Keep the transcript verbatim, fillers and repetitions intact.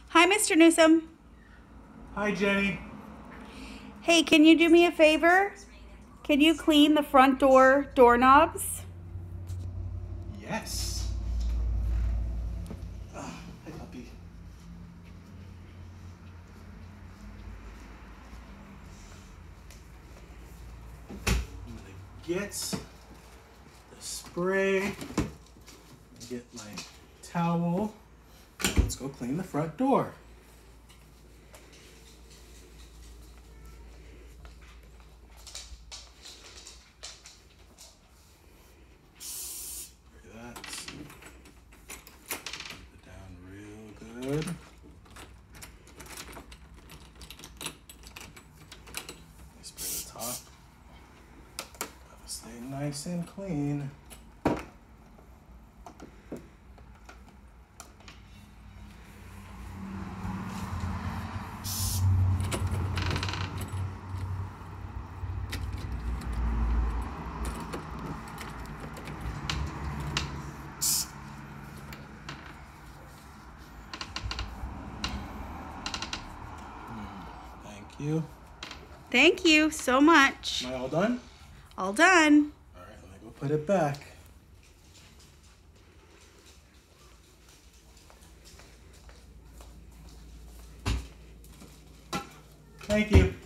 Hi, Mister Newsom. Hi, Jenny. Hey, can you do me a favor? Can you clean the front door doorknobs? Yes. Oh, hi, puppy. I'm gonna get the spray, get my towel. Let's go clean the front door. Look at that. Put it down real good. I spray the top. Gotta stay nice and clean. Thank you. Thank you so much. Am I all done? All done. All right, let me go put it back. Thank you.